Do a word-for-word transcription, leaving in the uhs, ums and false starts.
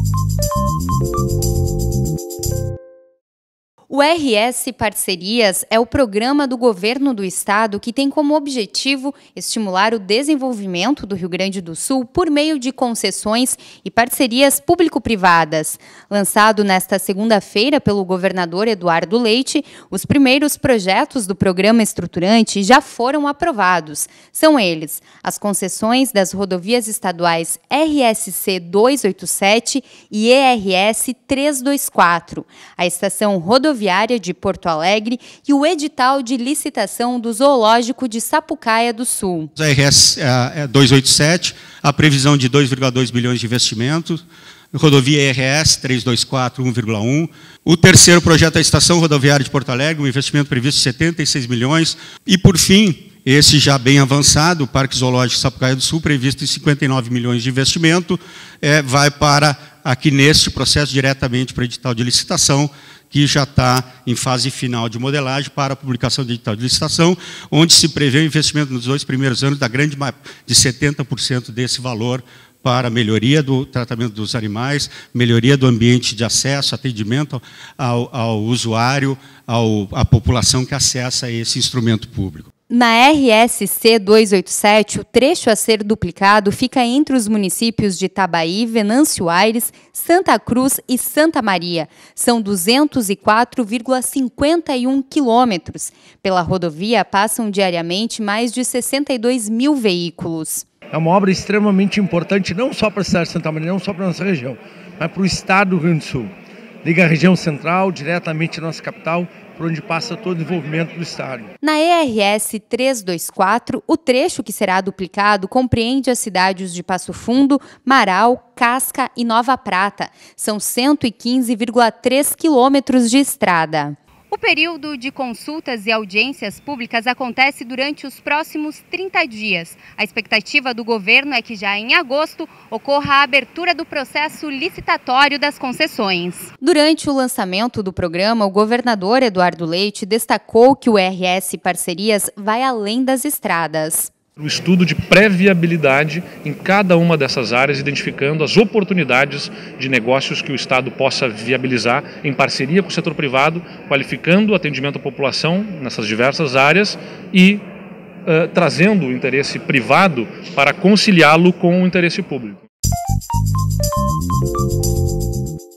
O R S Parcerias é o programa do governo do estado que tem como objetivo estimular o desenvolvimento do Rio Grande do Sul por meio de concessões e parcerias público-privadas. Lançado nesta segunda-feira pelo governador Eduardo Leite, os primeiros projetos do programa estruturante já foram aprovados. São eles as concessões das rodovias estaduais R S C duzentos e oitenta e sete e E R S trezentos e vinte e quatro, a estação rodoviária de Porto Alegre e o edital de licitação do Zoológico de Sapucaia do Sul. A R S duzentos e oitenta e sete, a previsão de dois vírgula dois bilhões de investimento, rodovia R S trezentos e vinte e quatro, um vírgula um. O terceiro projeto é a estação rodoviária de Porto Alegre, um investimento previsto de setenta e seis milhões. E, por fim, esse já bem avançado, o Parque Zoológico Sapucaia do Sul, previsto em cinquenta e nove milhões de investimento, é, vai para, aqui neste processo, diretamente para o edital de licitação, que já está em fase final de modelagem para a publicação do edital de licitação, onde se prevê o investimento nos dois primeiros anos da grande de setenta por cento desse valor para melhoria do tratamento dos animais, melhoria do ambiente de acesso, atendimento ao, ao usuário, ao, à população que acessa esse instrumento público. Na R S C duzentos e oitenta e sete, o trecho a ser duplicado fica entre os municípios de Itabaí, Venâncio Aires, Santa Cruz e Santa Maria. São duzentos e quatro vírgula cinquenta e um quilômetros. Pela rodovia passam diariamente mais de sessenta e dois mil veículos. É uma obra extremamente importante, não só para a cidade de Santa Maria, não só para a nossa região, mas para o estado do Rio Grande do Sul. Liga a região central, diretamente à nossa capital, por onde passa todo o desenvolvimento do estado. Na E R S trezentos e vinte e quatro, o trecho que será duplicado compreende as cidades de Passo Fundo, Marau, Casca e Nova Prata. São cento e quinze vírgula três quilômetros de estrada. O período de consultas e audiências públicas acontece durante os próximos trinta dias. A expectativa do governo é que já em agosto ocorra a abertura do processo licitatório das concessões. Durante o lançamento do programa, o governador Eduardo Leite destacou que o R S Parcerias vai além das estradas. O estudo de pré-viabilidade em cada uma dessas áreas, identificando as oportunidades de negócios que o Estado possa viabilizar em parceria com o setor privado, qualificando o atendimento à população nessas diversas áreas e uh, trazendo o interesse privado para conciliá-lo com o interesse público.